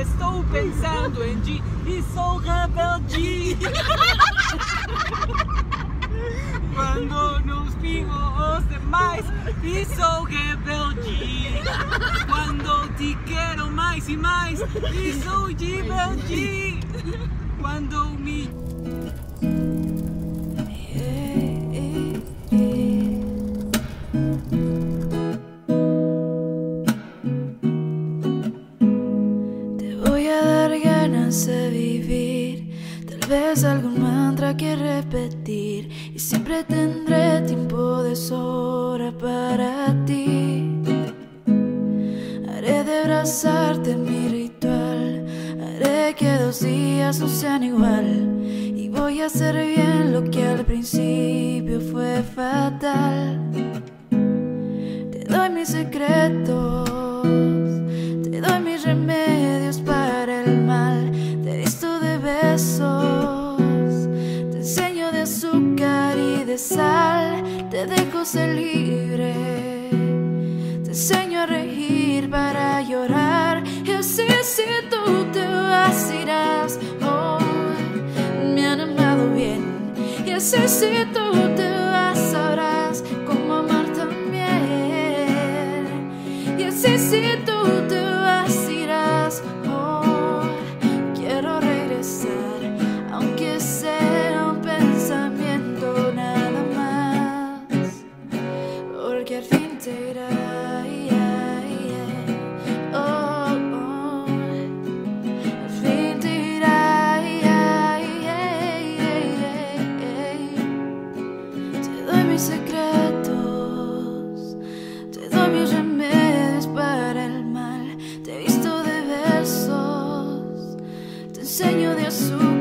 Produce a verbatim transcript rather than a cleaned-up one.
estou pensando em ti e sou rebelde. Quando nos pingo os demais e sou rebelde. Quando te quero mais e mais e sou rebelde. Quando me... De vivir, tal vez algún mantra que repetir, y siempre tendré tiempo de sobra para ti. Haré de abrazarte mi ritual, haré que dos días no sean igual, y voy a hacer bien lo que al principio fue fatal. Te doy mis secretos, te doy mis remedios para el mal. Te visto de besos, te enseño de azúcar y de sal. Te dejo ser libre, te enseño a reír para llorar. Y así si tú te vas irás. Oh, me han amado bien. Y así si tú te vas sabrás cómo amar también. Y así si tú te vas irás. Oh, quiero regresar, aunque sea un pensamiento nada más, porque al fin te irás. Oh, oh, al fin te irás. Te doy mis secretos, te doy mis remedios para el mal. Te he visto de besos, te enseño de azul